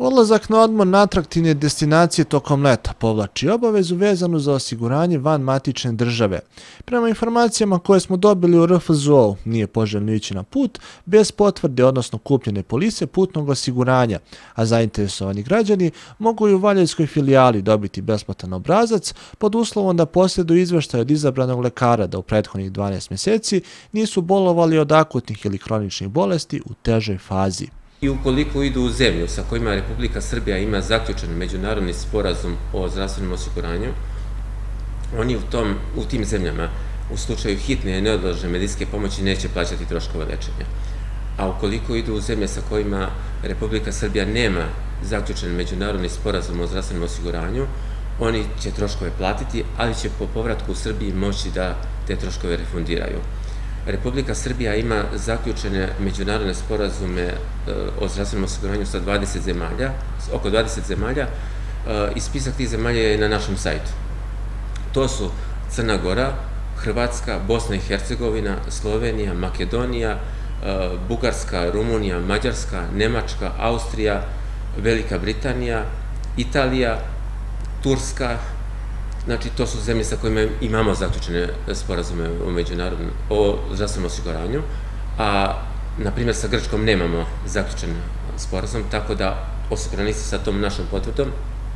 Odlazak na odmor na atraktivne destinacije tokom leta povlači obavezu vezanu za osiguranje van matične države. Prema informacijama koje smo dobili u RFZO, nije poželjno ići na put bez potvrde, odnosno kupljene polise putnog osiguranja, a zainteresovani građani mogu i u valjevskoj filijali dobiti besplatan obrazac pod uslovom da posjeduju izveštaj od izabranog lekara da u prethodnih 12 mjeseci nisu bolovali od akutnih ili kroničnih bolesti u težoj fazi. I ukoliko idu u zemlju sa kojima Republika Srbija ima zaključen međunarodni sporazum o zdravstvenom osiguranju, oni u tim zemljama u slučaju hitne i neodložene medicinske pomoći neće plaćati troškove lečenja. A ukoliko idu u zemlje sa kojima Republika Srbija nema zaključen međunarodni sporazum o zdravstvenom osiguranju, oni će troškove platiti, ali će po povratku u Srbiji moći da te troškove refundiraju. Republika Srbija ima zaključene međunarodne sporazume o zdravstvenom osiguranju sa 20 zemalja, oko 20 zemalja, i spisak tih zemalja je na našem sajtu. To su Crna Gora, Hrvatska, Bosna i Hercegovina, Slovenija, Makedonija, Bugarska, Rumunija, Mađarska, Nemačka, Austrija, Velika Britanija, Italija, Turska. Znači, to su zemlje sa kojima imamo zaključene sporazume o zdravstvenom osiguranju, a, na primjer, sa Grčkom nemamo zaključen sporazum, tako da osiguranici sa tom našom potvrdom,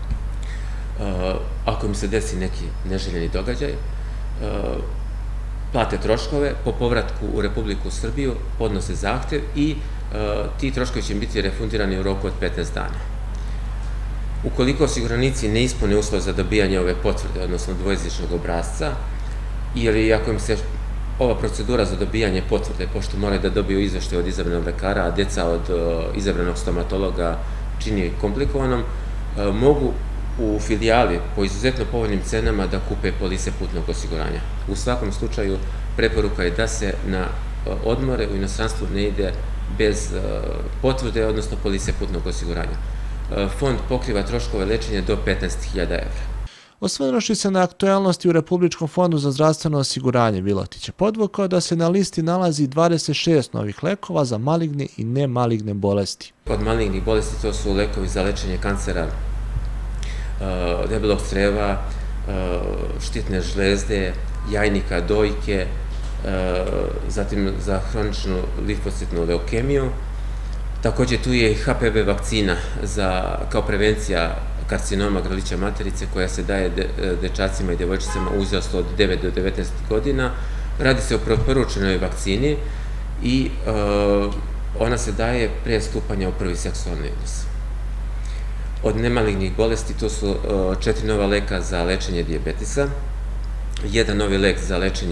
ako im se desi neki neželjeni događaj, plate troškove, po povratku u Republiku Srbiju podnose zahtev i ti troškovi će biti refundirani u roku od 15 dana. Ukoliko osiguranici ne ispune uslov za dobijanje ove potvrde, odnosno dvojezičnog obrasca, ili ako im se ova procedura za dobijanje potvrde, pošto moraju da dobiju izveštaj od izabranog lekara, a deca od izabranog stomatologa čini komplikovanom, mogu u filijali po izuzetno povoljnim cenama da kupe polise putnog osiguranja. U svakom slučaju, preporuka je da se na odmore u inostranstvu ne ide bez potvrde, odnosno polise putnog osiguranja. Fond pokriva troškove lečenja do 15.000 evra. Osvrnuši se na aktuelnosti u Republičkom fondu za zdravstveno osiguranje, Vilotić je podvukao da se na listi nalazi 26 novih lekova za maligne i nemaligne bolesti. Od malignih bolesti to su lekovi za lečenje kancera debelog creva, štitne žlezde, jajnika, dojke, zatim za hroničnu limfocitnu leukemiju. Također tu je i HPV vakcina kao prevencija karcinoma grlića materice koja se daje dečacima i djevojčicama u uzrastu od 9 do 19 godina. Radi se o preporučenoj vakcini i ona se daje pre stupanja u prvi seksualni odnos. Od nemalignih bolesti to su 4 nova leka za lečenje dijabetisa, jedan novi lek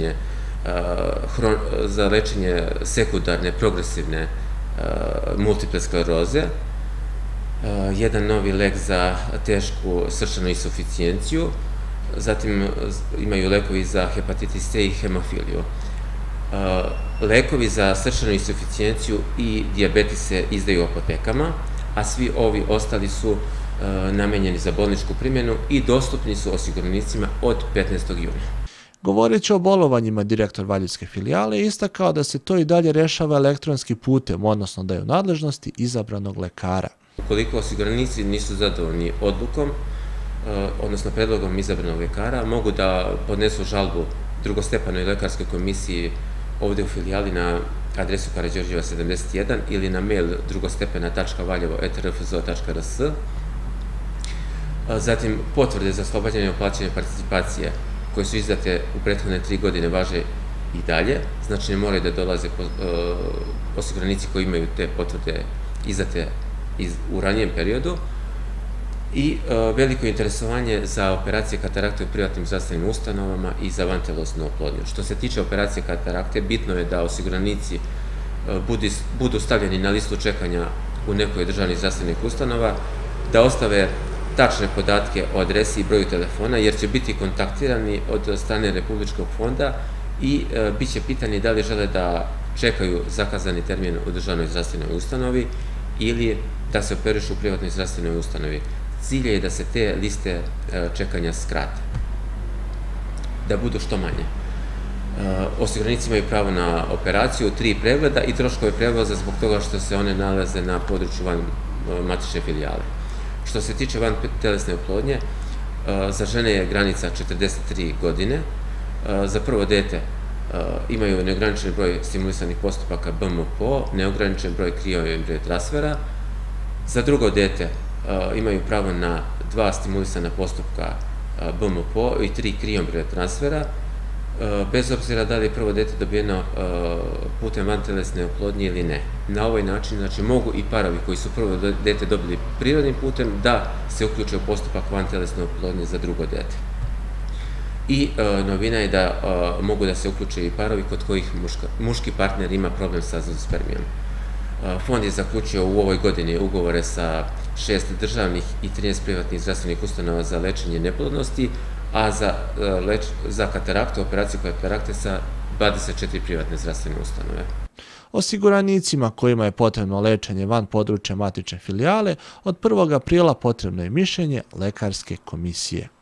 za lečenje sekundarne progresivne multiple skleroze, jedan novi lek za tešku srčanu insuficijenciju, zatim imaju lekovi za hepatitis C i hemofiliju. Lekovi za srčanu insuficijenciju i dijabetes se izdaju u apotekama, a svi ovi ostali su namenjeni za bolničku primjenu i dostupni su osiguranicima od 15. juna. Govoreći o bolovanjima, direktor valjevske filijale je istakao da se to i dalje rešava elektronskim putem, odnosno da je u nadležnosti izabranog lekara. Ukoliko osiguranici nisu zadovoljni odlukom, odnosno predlogom izabranog lekara, mogu da podnesu žalbu drugostepenoj lekarskoj komisiji ovdje u filijali na adresu Karađorđeva 71 ili na mail drugostepena.valjevo@rfzo.rs. Zatim, potvrde za oslobađanje od plaćanja participacije koje su izdate u prethodne 3 godine važe i dalje, znači ne moraju da dolaze osiguranici koji imaju te potvrde izdate u ranijem periodu, i veliko interesovanje za operacije katarakte u privatnim zdravstvenim ustanovama i za vantelesnu oplodnju. Što se tiče operacije katarakte, bitno je da osiguranici budu stavljeni na listu čekanja u nekoj državnih zdravstvenih ustanova, da ostave tačne podatke o adresi i broju telefona, jer će biti kontaktirani od strane Republičkog fonda i bit će pitani da li žele da čekaju zakazani termin u državnoj zdravstvenoj ustanovi ili da se operišu u privatnoj zdravstvenoj ustanovi. Cilj je da se te liste čekanja skrate, da budu što manje. Osiguranici imaju pravo na operaciju, 3 pregleda i troškove prevoza zbog toga što se one nalaze na području van matične filijale. Što se tiče vantelesne oplodnje, za žene je granica 43 godine, za prvo dete imaju neograničen broj stimulisanih postupaka BMPO, neograničen broj krioembrijo transfera, za drugo dete imaju pravo na 2 stimulisana postupka BMPO i 3 krioembrijo transfera, bez obzira da li je prvo dete dobijeno putem vantelesne oplodnje ili ne. Na ovaj način, znači, mogu i parovi koji su prvo dete dobili prirodnim putem da se uključe u postupak vantelesne oplodnje za drugo dete. I novina je da mogu da se uključe i parovi kod kojih muški partner ima problem sa azospermijom. Fond je zaključio u ovoj godini ugovore sa 6 državnih i 13 privatnih zdravstvenih ustanova za lečenje neplodnosti, a za kataraktu, operaciju katarakte sa 24 privatne zdravstvene ustanove. Osiguranicima kojima je potrebno lečenje van područja matične filijale, od 1. aprila potrebno je mišljenje lekarske komisije.